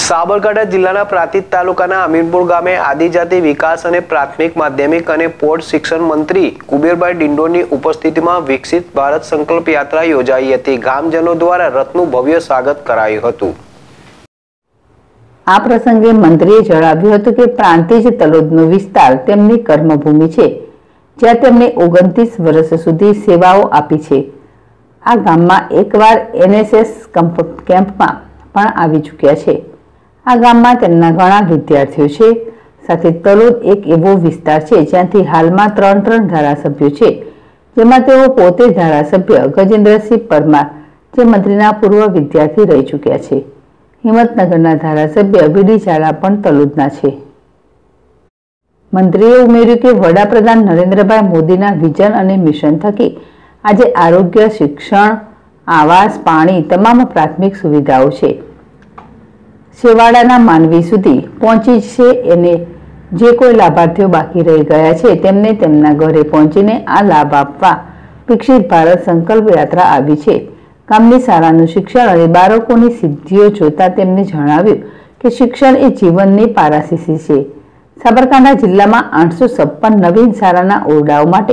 સાબરકાંઠા જિલ્લાના પ્રાંતિજ તાલુકાના અમીનપુર ગામે આદિજાતિ વિકાસ અને પ્રાથમિક માધ્યમિક અને પોઢ શિક્ષણ મંત્રી કુબેરભાઈ ડિંડોરની ઉપસ્થિતિમાં વિકસિત ભારત સંકલ્પ યાત્રા યોજાઈ હતી। ગામજનો દ્વારા રથનું ભવ્ય સ્વાગત કરાયું હતું। આ પ્રસંગે મંત્રીએ જણાવ્યું હતું કે પ્રાંતિજ તલોદનો વિસ્તાર તેમની કર્મભૂમિ છે, જ્યાં તેમણે 29 વર્ષ સુધી સેવાઓ આપી છે। આ ગામમાં એકવાર NSS કેમ્પમાં પણ આવી ચૂક્યા છે। આ ગામમાં તેમના ઘણા વિદ્યાર્થીઓ છે। સાથે તલોદ એક એવો વિસ્તાર છે જ્યાંથી હાલમાં 3 ધારાસભ્યો છે, જેમાં તેઓ પોતે ધારાસભ્ય ગજેન્દ્રસિંહ પરમાર જે મંત્રીના પૂર્વ વિદ્યાર્થી રહી ચૂક્યા છે। હિંમતનગરના ધારાસભ્ય વીડી ઝાલા પણ તલોદના છે। મંત્રીએ ઉમેર્યું કે વડાપ્રધાન નરેન્દ્રભાઈ મોદીના વિઝન અને મિશન થકી આજે આરોગ્ય, શિક્ષણ, આવાસ, પાણી તમામ પ્રાથમિક સુવિધાઓ છે છેવાડાના માનવી સુધી પહોંચી છે અને જે કોઈ લાભાર્થીઓ બાકી રહી ગયા છે તેમને તેમના ઘરે પહોંચીને આ લાભ આપવા વિકસિત ભારત સંકલ્પ યાત્રા આવી છે। ગામની શાળાનું શિક્ષણ અને બાળકોની સિદ્ધિઓ જોતા તેમણે જણાવ્યું કે શિક્ષણ એ જીવનની પારાશીસી છે। સાબરકાંઠા જિલ્લામાં 856 નવીન શાળાના ઓરડાઓ માટે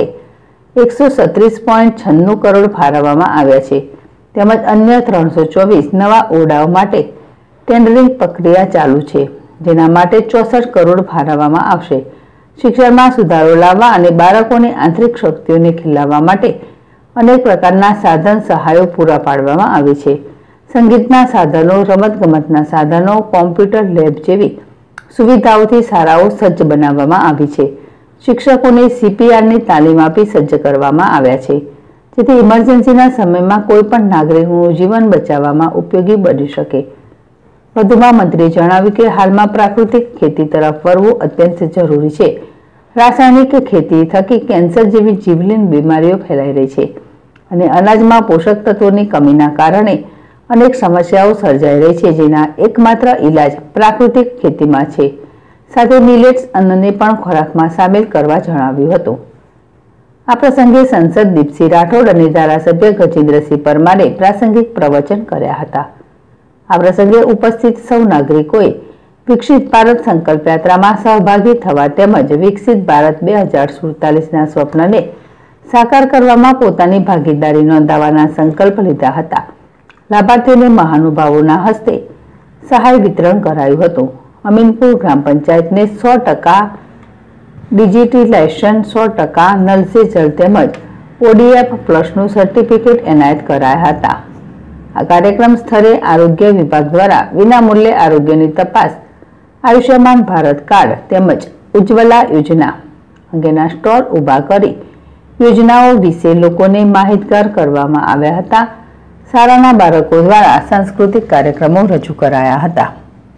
136.96 કરોડ ફાળવવામાં આવ્યા છે, તેમજ અન્ય 324 નવા ઓરડાઓ માટે ટેન્ડરિંગ પ્રક્રિયા ચાલુ છે, જેના માટે 64 કરોડ ફાળવવામાં આવશે। શિક્ષણમાં સુધારો લાવવા અને બાળકોની આંતરિક શક્તિઓને ખીલવવા માટે અનેક પ્રકારના સાધન સહાયો પૂરા પાડવામાં આવે છે। સંગીતના સાધનો, રમતગમતના સાધનો, કોમ્પ્યુટર લેબ જેવી સુવિધાઓથી શાળાઓ સજ્જ બનાવવામાં આવી છે। શિક્ષકોને CPRની તાલીમ આપી સજ્જ કરવામાં આવ્યા છે, જેથી ઇમરજન્સીના સમયમાં કોઈપણ નાગરિકનું જીવન બચાવવામાં ઉપયોગી બની શકે। વધુમાં મંત્રીએ જણાવ્યું કે હાલમાં પ્રાકૃતિક ખેતી તરફ વળવું અત્યંત જરૂરી છે। રાસાયણિક ખેતી થકી કેન્સર જેવી જીવલેણ બીમારીઓ ફેલાઈ રહી છે અને અનાજમાં પોષક તત્વોની કમીના કારણે અનેક સમસ્યાઓ સર્જાઈ રહી છે, જેના એકમાત્ર ઇલાજ પ્રાકૃતિક ખેતીમાં છે। સાથે મિલેટ્સ અન્નને પણ ખોરાકમાં સામેલ કરવા જણાવ્યું હતું। આ પ્રસંગે સંસદ દીપસિંહ રાઠોડ અને ધારાસભ્ય ગજેન્દ્રસિંહ પરમારે પ્રાસંગિક પ્રવચન કર્યા હતા। આ પ્રસંગે ઉપસ્થિત સૌ નાગરિકોએ વિકસિત ભારત સંકલ્પ યાત્રામાં સહભાગી થવા તેમજ વિકસિત ભારત 2047ના સ્વપ્નને સાકાર કરવામાં પોતાની ભાગીદારી નોંધાવવાના સંકલ્પ લીધા હતા। લાભાર્થીઓને મહાનુભાવોના હસ્તે સહાય વિતરણ કરાયું હતું। અમીનપુર ગ્રામ પંચાયતને 100% ડિજિટલાઇઝેશન, 100% નલ સે જલ તેમજ ODF પ્લસનું સર્ટિફિકેટ એનાયત કરાયા હતા। આ કાર્યક્રમ સ્થળે આરોગ્ય વિભાગ દ્વારા વિનામૂલ્યે આરોગ્યની તપાસ, આયુષ્યમાન ભારત કાર્ડ તેમજ ઉજ્જવલા યોજના અંગેના સ્ટોલ ઊભા કરી યોજનાઓ વિશે લોકોને માહિતગાર કરવામાં આવ્યા હતા। શાળાના બાળકો દ્વારા સાંસ્કૃતિક કાર્યક્રમો રજૂ કરાયા હતા।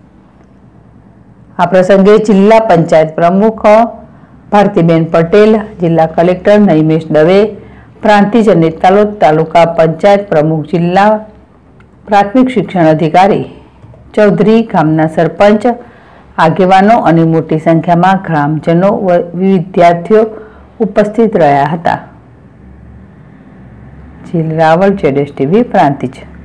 આ પ્રસંગે જિલ્લા પંચાયત પ્રમુખ ભારતીબેન પટેલ, જિલ્લા કલેક્ટર નૈમેશ દવે, પ્રાંતિજ અને તલોદ તાલુકા પંચાયત પ્રમુખ, જિલ્લા પ્રાથમિક શિક્ષણ અધિકારી ચૌધરી, ગામના સરપંચ, આગેવાનો અને મોટી સંખ્યામાં ગ્રામજનો, વિદ્યાર્થીઓ ઉપસ્થિત રહ્યા હતા। જીલ રાવલ, ZSTV, પ્રાંતિજ।